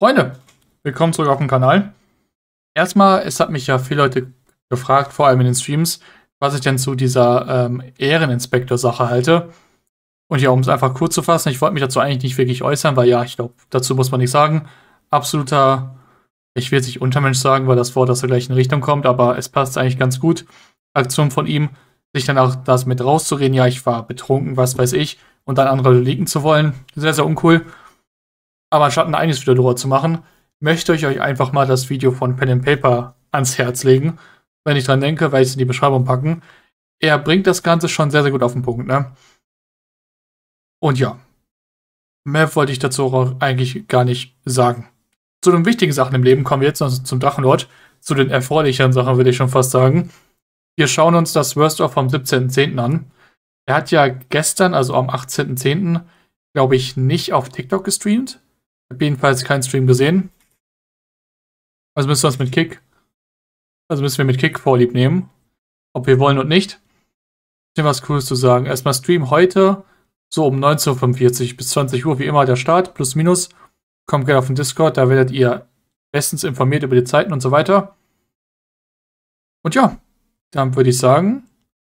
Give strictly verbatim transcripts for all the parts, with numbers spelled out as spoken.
Freunde, willkommen zurück auf dem Kanal. Erstmal, es hat mich ja viele Leute gefragt, vor allem in den Streams, was ich denn zu dieser ähm, Ehreninspektor-Sache halte. Und ja, um es einfach kurz zu fassen, ich wollte mich dazu eigentlich nicht wirklich äußern, weil ja, ich glaube, dazu muss man nichts sagen. Absoluter, ich will jetzt nicht Untermensch sagen, weil das Wort aus der gleichen Richtung kommt, aber es passt eigentlich ganz gut. Aktion von ihm, sich dann auch das mit rauszureden, ja, ich war betrunken, was weiß ich, und dann andere leaken zu wollen. Sehr, sehr uncool. Aber anstatt ein eigenes Video darüber zu machen, möchte ich euch einfach mal das Video von Pen and Paper ans Herz legen. Wenn ich dran denke, werde ich es in die Beschreibung packen. Er bringt das Ganze schon sehr, sehr gut auf den Punkt, ne? Und ja, mehr wollte ich dazu auch eigentlich gar nicht sagen. Zu den wichtigen Sachen im Leben kommen wir jetzt also zum Drachenlord. Zu den erfreulicheren Sachen würde ich schon fast sagen. Wir schauen uns das Worst-of vom siebzehnten zehnten an. Er hat ja gestern, also am achtzehnten zehnten, glaube ich, nicht auf TikTok gestreamt. Ich habe jedenfalls keinen Stream gesehen. Also müssen wir uns mit Kick, also müssen wir mit Kick Vorlieb nehmen. Ob wir wollen und nicht. Ist was Cooles zu sagen. Erstmal Stream heute, so um neunzehn Uhr fünfundvierzig bis zwanzig Uhr, wie immer der Start, plus minus. Kommt gerne auf den Discord, da werdet ihr bestens informiert über die Zeiten und so weiter. Und ja, dann würde ich sagen,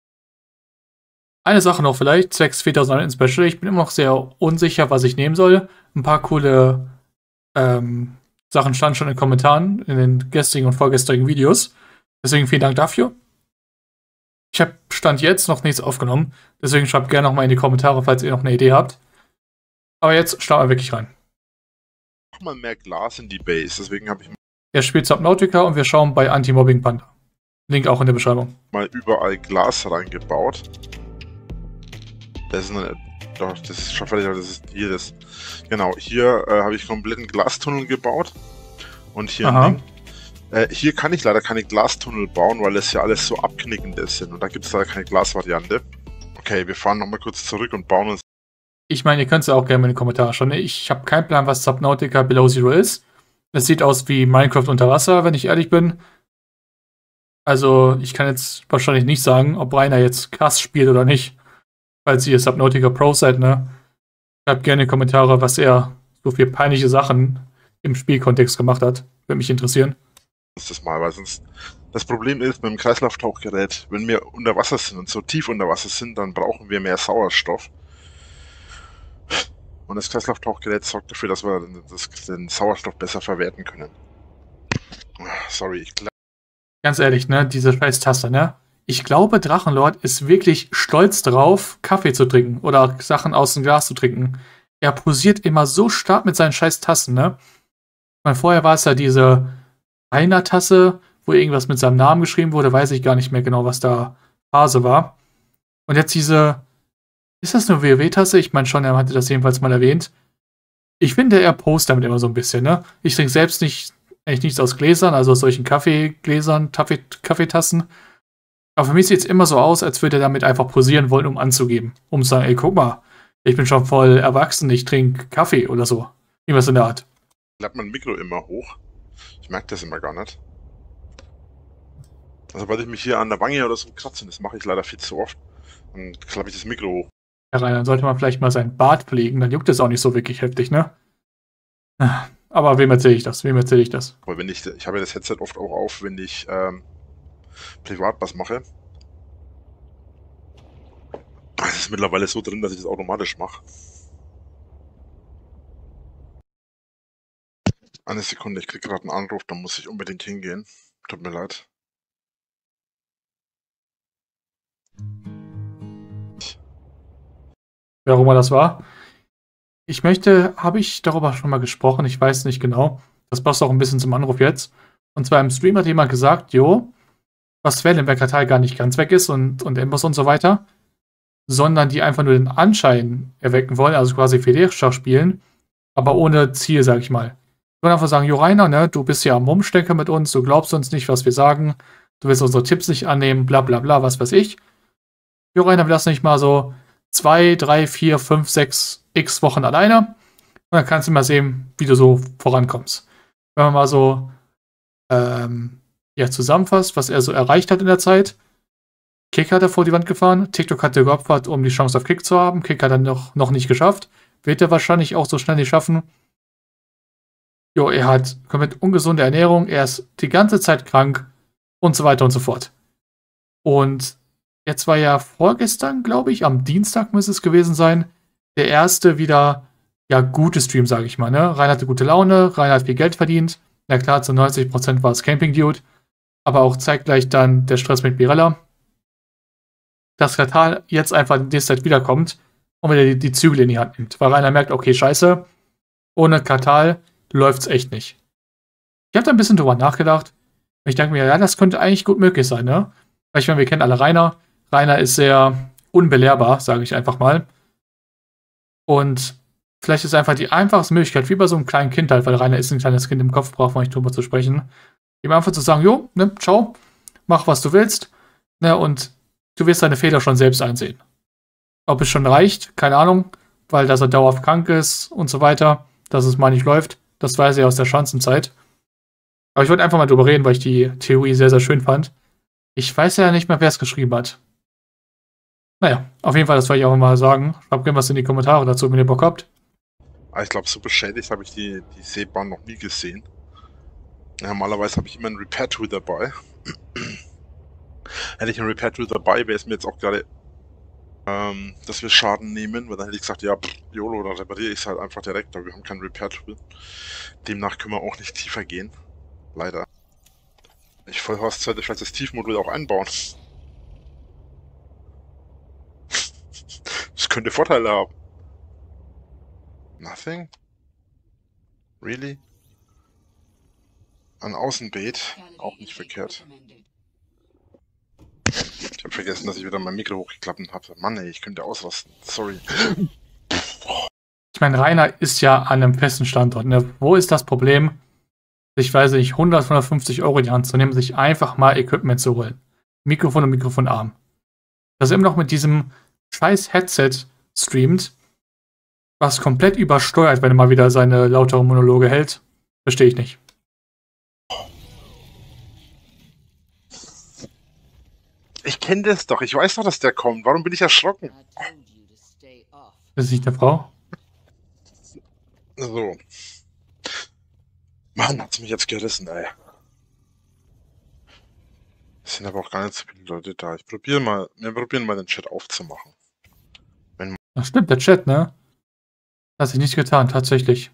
eine Sache noch vielleicht, zwecks viertausend Special. Ich bin immer noch sehr unsicher, was ich nehmen soll. Ein paar coole ähm, Sachen standen schon in den Kommentaren, in den gestrigen und vorgestrigen Videos. Deswegen vielen Dank dafür. Ich habe Stand jetzt noch nichts aufgenommen. Deswegen schreibt gerne noch mal in die Kommentare, falls ihr noch eine Idee habt. Aber jetzt starten wir wirklich rein. Noch mal mehr Glas in die Base, deswegen habe ich Er spielt Subnautica und wir schauen bei Anti-Mobbing Panda. Link auch in der Beschreibung. mal überall Glas reingebaut. Das ist eine, doch, das ist schon fertig, aber das ist hier das. Genau, hier äh, habe ich kompletten Glastunnel gebaut. Und hier Aha. ein Ding. Äh, hier kann ich leider keine Glastunnel bauen, weil das ja alles so abknickend sind. Und da gibt es leider keine Glasvariante. Okay, wir fahren nochmal kurz zurück und bauen uns. Ich meine, ihr könnt es ja auch gerne in den Kommentaren schauen. Ich habe keinen Plan, was Subnautica Below Zero ist. Es sieht aus wie Minecraft unter Wasser, wenn ich ehrlich bin. Also, ich kann jetzt wahrscheinlich nicht sagen, ob Rainer jetzt krass spielt oder nicht. Falls ihr Subnautica Pro seid, ne? Schreibt gerne in die Kommentare, was er so für peinliche Sachen im Spielkontext gemacht hat. Würde mich interessieren. das mal, weil sonst das Problem ist mit dem Kreislauftauchgerät, wenn wir unter Wasser sind und so tief unter Wasser sind, dann brauchen wir mehr Sauerstoff. Und das Kreislauftauchgerät sorgt dafür, dass wir das, den Sauerstoff besser verwerten können. Sorry, ich glaube. Ganz ehrlich, ne, diese scheiß Tasse, ne? Ich glaube, Drachenlord ist wirklich stolz drauf, Kaffee zu trinken oder Sachen aus dem Glas zu trinken. Er posiert immer so stark mit seinen scheiß Tassen, ne? Ich meine, vorher war es ja diese Einer-Tasse, wo irgendwas mit seinem Namen geschrieben wurde, weiß ich gar nicht mehr genau, was da Phase war. Und jetzt diese, ist das eine WoW-Tasse? Ich meine schon, er hatte das jedenfalls mal erwähnt. Ich finde, er post damit immer so ein bisschen, ne? Ich trinke selbst nicht, eigentlich nichts aus Gläsern, also aus solchen Kaffeegläsern, Kaffee, Kaffeetassen. Aber für mich sieht es immer so aus, als würde er damit einfach posieren wollen, um anzugeben. Um zu sagen, ey, guck mal, ich bin schon voll erwachsen, ich trinke Kaffee oder so. Irgendwas in der Art. Ich klappe mein Mikro immer hoch. Ich merke das immer gar nicht. Also, weil ich mich hier an der Wange oder so kratze, das mache ich leider viel zu oft. Dann klappe ich das Mikro hoch. Herr Rainer, dann sollte man vielleicht mal seinen Bart pflegen, dann juckt es auch nicht so wirklich heftig, ne? Aber wem erzähle ich das? Wem erzähle ich das? Aber wenn ich, ich habe ja das Headset oft auch auf, wenn ich ähm, privat was mache. Es ist mittlerweile so drin, dass ich das automatisch mache. Eine Sekunde, ich kriege gerade einen Anruf, da muss ich unbedingt hingehen. Tut mir leid. Wer auch immer das war. Ich möchte, habe ich darüber schon mal gesprochen, ich weiß nicht genau. Das passt auch ein bisschen zum Anruf jetzt. Und zwar im Stream hat jemand gesagt, jo, was wäre, wenn Kartei gar nicht ganz weg ist und, und Embos und so weiter, sondern die einfach nur den Anschein erwecken wollen, also quasi Federschach spielen, aber ohne Ziel, sag ich mal. Die wollen einfach sagen, jo Rainer, ne, du bist ja am Rumstecken mit uns, du glaubst uns nicht, was wir sagen, du willst unsere Tipps nicht annehmen, bla bla bla, was weiß ich. Jo Rainer, wir lassen dich mal so zwei, drei, vier, fünf, sechs x Wochen alleine und dann kannst du mal sehen, wie du so vorankommst. Wenn man mal so ähm, ja, zusammenfasst, was er so erreicht hat in der Zeit. Kick hat er vor die Wand gefahren, TikTok hat er geopfert, um die Chance auf Kick zu haben. Kick hat er noch, noch nicht geschafft. Wird er wahrscheinlich auch so schnell nicht schaffen. jo, er hat komplett ungesunde Ernährung, er ist die ganze Zeit krank und so weiter und so fort. Und jetzt war ja vorgestern, glaube ich, am Dienstag müsste es gewesen sein, der erste wieder, ja, gute Stream, sage ich mal, ne? Rainer hatte gute Laune, Rainer hat viel Geld verdient. Na klar, zu neunzig Prozent war es Camping Dude, aber auch zeitgleich dann der Stress mit Birella. Dass Katar jetzt einfach in der Zeit wiederkommt und wieder die, die Zügel in die Hand nimmt. Weil Rainer merkt, okay, scheiße, ohne Katar läuft's echt nicht. Ich habe da ein bisschen drüber nachgedacht. Und ich denke mir, ja, das könnte eigentlich gut möglich sein, ne? Weil ich meine, wir kennen alle Rainer. Rainer ist sehr unbelehrbar, sage ich einfach mal. Und vielleicht ist einfach die einfachste Möglichkeit, wie bei so einem kleinen Kind halt, weil Rainer ist ein kleines Kind im Kopf, braucht man nicht drüber zu sprechen, ihm einfach zu sagen, jo, ne, ciao, mach was du willst, ne, und du wirst deine Fehler schon selbst einsehen. Ob es schon reicht, keine Ahnung, weil dass er dauerhaft krank ist und so weiter, dass es mal nicht läuft, das weiß er aus der Schanzenzeit. Aber ich wollte einfach mal drüber reden, weil ich die Theorie sehr, sehr schön fand. Ich weiß ja nicht mehr, wer es geschrieben hat. Naja, auf jeden Fall, das wollte ich auch mal sagen. Schreibt gerne was in die Kommentare dazu, wenn ihr Bock habt. Ich glaube, so beschädigt habe ich die, die Seebahn noch nie gesehen. Ja, normalerweise habe ich immer ein Repair-Tool dabei. Hätte ich ein Repair-Tool dabei, wäre es mir jetzt auch gerade, ähm, dass wir Schaden nehmen, weil dann hätte ich gesagt, ja, pff, YOLO, dann repariere ich es halt einfach direkt, aber wir haben kein Repair-Tool. Demnach können wir auch nicht tiefer gehen. Leider. Ich Vollhorst sollte vielleicht das Tiefmodul auch einbauen. Das könnte Vorteile haben. Nothing? Really? Ein Außenbeet? Auch nicht verkehrt. Ich habe vergessen, dass ich wieder mein Mikro hochgeklappt habe. Mann ey, ich könnte ausrasten. Sorry. Ich meine, Rainer ist ja an einem festen Standort. Ne? Wo ist das Problem, sich, weiß ich, hundert, hundertfünfzig Euro in die Hand zu nehmen, sich einfach mal Equipment zu holen? Mikrofon und Mikrofonarm. Dass er immer noch mit diesem scheiß Headset streamt, was komplett übersteuert, wenn er mal wieder seine lauteren Monologe hält, verstehe ich nicht. Ich kenne das doch. Ich weiß doch, dass der kommt. Warum bin ich erschrocken? Das ist nicht der Frau? So. Mann, hat's mich jetzt gerissen, ey. Es sind aber auch gar nicht so viele Leute da. Ich probiere mal, wir probieren mal den Chat aufzumachen. Wenn Ach stimmt, der Chat, ne? Hat sich nicht getan, tatsächlich.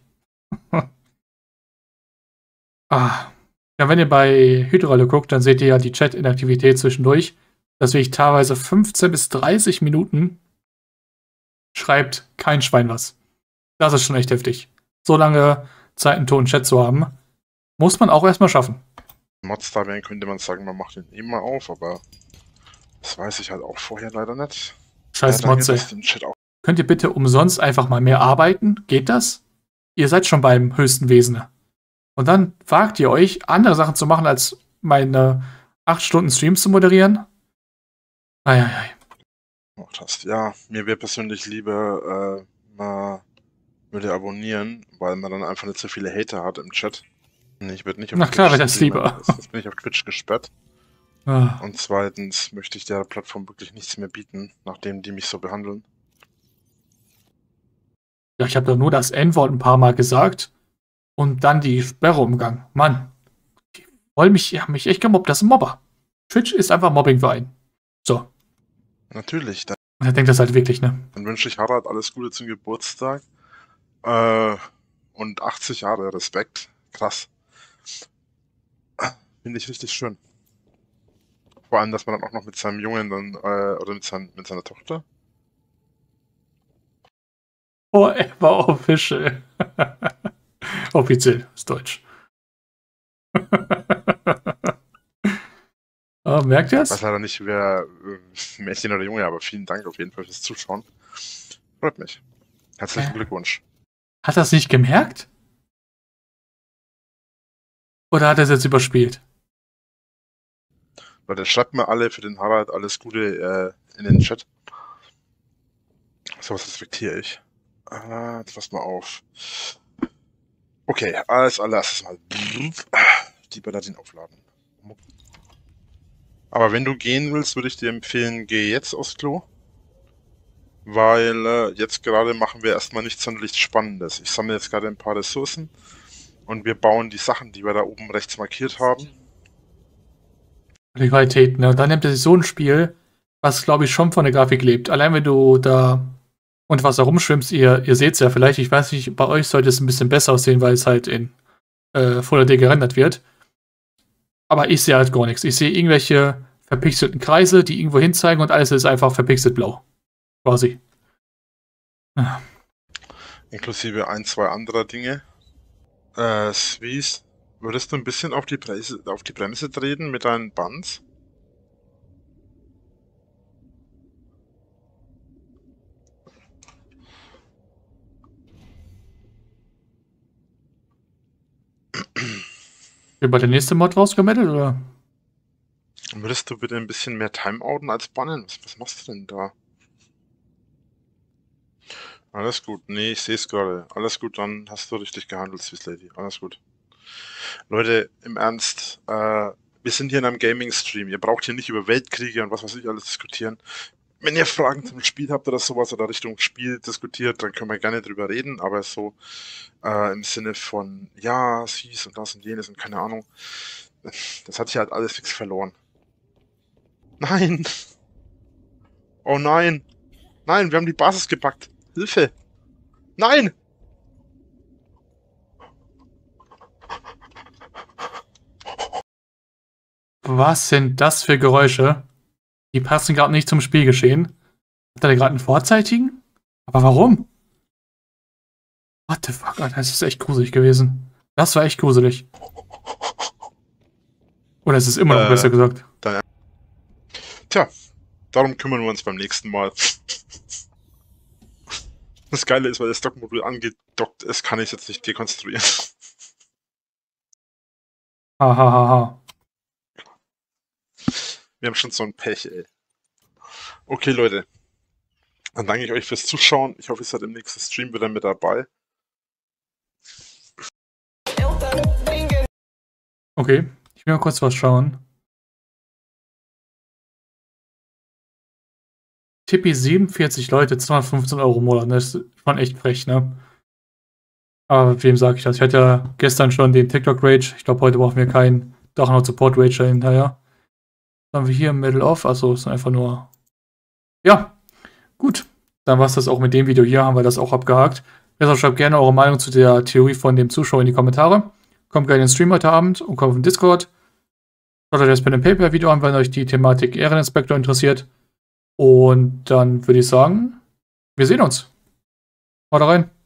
Ah. Ja, wenn ihr bei Hydrolle guckt, dann seht ihr ja die Chat-Inaktivität zwischendurch. Dass wirklich teilweise fünfzehn bis dreißig Minuten schreibt kein Schwein was. Das ist schon echt heftig. So lange Zeit, einen toten Chat zu haben, muss man auch erstmal schaffen. Mods da wären, könnte man sagen, man macht den immer auf, aber das weiß ich halt auch vorher leider nicht. Scheiß Ja, Mods, ey. den Chat auch. Könnt ihr bitte umsonst einfach mal mehr arbeiten? Geht das? Ihr seid schon beim höchsten Wesen. Und dann wagt ihr euch, andere Sachen zu machen, als meine acht Stunden Streams zu moderieren? Eieiei. Hast. Ja, mir wäre persönlich lieber, äh, man würde abonnieren, weil man dann einfach nicht so viele Hater hat im Chat. Ich würde nicht auf Na klar, Twitch wäre das streamen. lieber. Jetzt bin ich auf Twitch gesperrt. Ah. Und zweitens möchte ich der Plattform wirklich nichts mehr bieten, nachdem die mich so behandeln. Ja, ich habe doch nur das N-Wort ein paar Mal gesagt und dann die Sperre umgangen. Mann, die wollen mich, die haben mich echt gemobbt. Das ist ein Mobber. Twitch ist einfach Mobbingverein. So. Natürlich. Dann, Und er denkt das halt wirklich, ne? dann wünsche ich Harald alles Gute zum Geburtstag. Äh, und achtzig Jahre Respekt. Krass. Finde ich richtig schön. Vor allem, dass man dann auch noch mit seinem Jungen dann, äh, oder mit, sein, mit seiner Tochter. Forever Official. Offiziell, ist Deutsch. Oh, merkt ihr Ich weiß es? leider nicht, wer äh, Mädchen oder Junge, aber vielen Dank auf jeden Fall fürs Zuschauen. Freut mich. Herzlichen Äh. Glückwunsch. Hat er es nicht gemerkt? Oder hat er es jetzt überspielt? Leute, schreibt mir alle für den Harald alles Gute äh, in den Chat. So was respektiere ich. Äh, jetzt pass mal auf. Okay, als allererstes mal die Batterien aufladen. Aber wenn du gehen willst, würde ich dir empfehlen, geh jetzt aufs Klo. Weil äh, jetzt gerade machen wir erstmal nichts sonderlich Spannendes. Ich sammle jetzt gerade ein paar Ressourcen Und wir bauen die Sachen, die wir da oben rechts markiert haben. Die Qualität, ne? Dann nimmt er sich so ein Spiel, was, glaube ich, schon von der Grafik lebt. Allein wenn du da unter Wasser rumschwimmst, ihr, ihr seht es ja vielleicht, ich weiß nicht, bei euch sollte es ein bisschen besser aussehen, weil es halt in äh, Full H D gerendert wird. Aber ich sehe halt gar nichts. Ich sehe irgendwelche verpixelten Kreise, die irgendwo hinzeigen und alles ist einfach verpixelt blau. Quasi. Ja. Inklusive ein, zwei anderer Dinge. Äh, Swiss, würdest du ein bisschen auf die, Bremse, auf die Bremse treten mit deinen Buns? Wird bei der nächste Mod rausgemeldet, oder? Würdest du bitte ein bisschen mehr Timeouten als bannen? Was, was machst du denn da? Alles gut. Nee, ich sehe es gerade. Alles gut, dann hast du richtig gehandelt, Swiss Lady. Alles gut. Leute, im Ernst, äh, wir sind hier in einem Gaming-Stream. Ihr braucht hier nicht über Weltkriege und was weiß ich alles diskutieren. Wenn ihr Fragen zum Spiel habt oder sowas oder Richtung Spiel diskutiert, dann können wir gerne drüber reden, aber so äh, im Sinne von, ja, dies und das und jenes und keine Ahnung, das hat sich halt alles fix verloren. Nein! Oh nein! Nein, wir haben die Basis gepackt. Hilfe! Nein! Was sind das für Geräusche? Die passen gerade nicht zum Spielgeschehen. Hat er gerade einen vorzeitigen? Aber warum? What the fuck, Alter, das ist echt gruselig gewesen. Das war echt gruselig. Oder es ist immer noch äh, besser gesagt. Dann, tja, darum kümmern wir uns beim nächsten Mal. Das Geile ist, weil das Dock-Modul angedockt ist, kann ich es jetzt nicht dekonstruieren. Hahaha. Ha, ha. Wir haben schon so ein Pech, ey. Okay, Leute. Dann danke ich euch fürs Zuschauen. Ich hoffe, ihr seid im nächsten Stream wieder mit dabei. Okay, ich will mal kurz was schauen. Tippi siebenundvierzig Leute, zweihundertfünfzehn Euro im Monat. Das ist schon echt frech, ne? Aber wem sage ich das? Ich hatte ja gestern schon den TikTok-Rage. Ich glaube, heute brauchen wir keinen Drachenhaut-Support-Rage hinterher. Dann haben wir hier Middle Off, also ist einfach nur. Ja, gut. Dann war es das auch mit dem Video hier, haben wir das auch abgehakt. Also schreibt gerne eure Meinung zu der Theorie von dem Zuschauer in die Kommentare. Kommt gerne in den Stream heute Abend und kommt auf den Discord. Schaut euch das Pen and Paper Video an, wenn euch die Thematik Ehreninspektor interessiert. Und dann würde ich sagen, wir sehen uns. Haut rein.